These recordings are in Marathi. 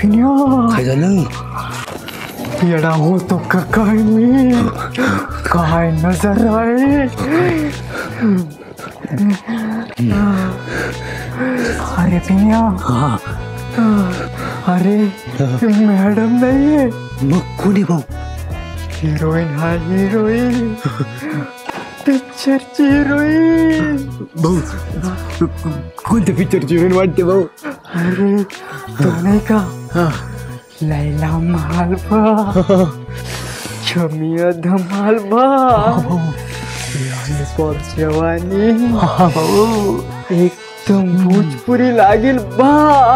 पिन्या काय झालं? येडा होतो का काय मी? काय नजर आहे? अरे पिन्या, अरे मॅडम नाहीये, मग कोणी भाऊ? हिरोईन. हा हिरोईन, पिक्चरची हिरोईन. भाऊ कोणत्या पिक्चरची हिरोईन वाटते भाऊ? अरे तो नाही का लैला मालवा, छमिया धमालबा, लॉलीपॉप जवानी, एकदम भोजपुरी लागेल बा.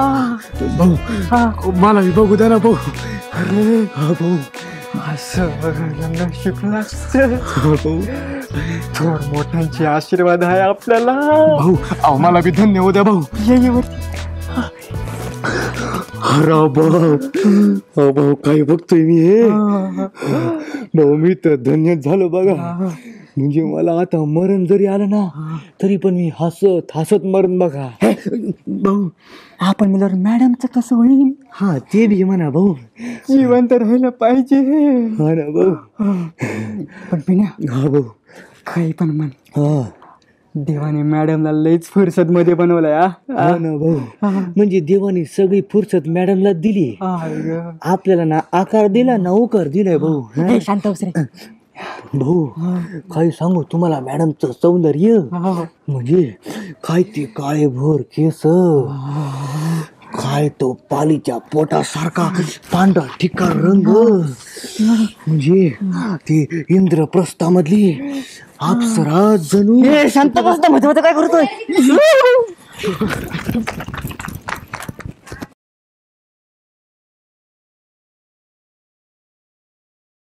भाऊ मला बघू द्या ना भाऊ. अरे भाऊ असं बघायला नशीब लागतं. भाऊ थोर मोठ्यांचे आशीर्वाद आहे आपल्याला. भाऊ अहो मला बी धन्य होऊ द्या भाऊ. ये वरती. अरे भाऊ भाऊ काय बघतोय मी हे. भाऊ मी तर धन्य झालो बघा. म्हणजे मला आता मरण जरी आलं ना तरी पण मी हसत हसत मरण बघा. भाऊ आपण मिळावर मॅडमचं कसं होईल? हा ते बी म्हणा भाऊ. जिवंत राहिलं पाहिजे. हा ना भाऊ. पण पिण्या हा भाऊ काही पण म्हण, हा देवाने मॅडमला लईच फुरसत मध्ये बनवलंय. हा ना भाऊ. म्हणजे देवाने सगळी फुरसत मॅडमला दिली. आपल्याला ना आकार दिला ना उकार दिलाय भाऊ. शांत बस रे भाऊ काय सांगू तुम्हाला मॅडमचं सौंदर्य. म्हणजे काय ते काळे भोर केस, काय तो पालीच्या पोटासारखा पांढरा ठिक्का रंग, म्हणजे ती इंद्रप्रस्थामधली अप्सरा जणू. शांत बस, मध्ये काय करतोय?